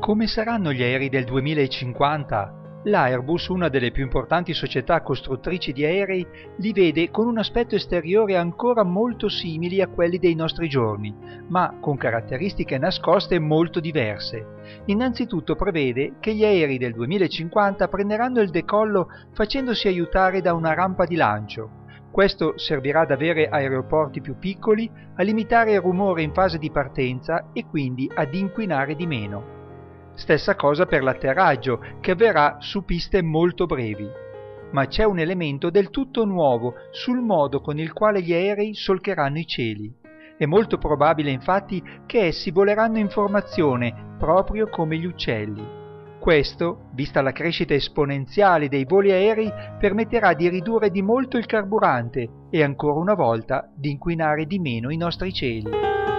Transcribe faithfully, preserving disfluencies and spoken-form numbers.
Come saranno gli aerei del duemilacinquanta? L'Airbus, una delle più importanti società costruttrici di aerei, li vede con un aspetto esteriore ancora molto simili a quelli dei nostri giorni, ma con caratteristiche nascoste molto diverse. Innanzitutto prevede che gli aerei del duemilacinquanta prenderanno il decollo facendosi aiutare da una rampa di lancio. Questo servirà ad avere aeroporti più piccoli, a limitare il rumore in fase di partenza e quindi ad inquinare di meno. Stessa cosa per l'atterraggio, che avverrà su piste molto brevi. Ma c'è un elemento del tutto nuovo sul modo con il quale gli aerei solcheranno i cieli. È molto probabile infatti che essi voleranno in formazione, proprio come gli uccelli. Questo, vista la crescita esponenziale dei voli aerei, permetterà di ridurre di molto il carburante e ancora una volta di inquinare di meno i nostri cieli.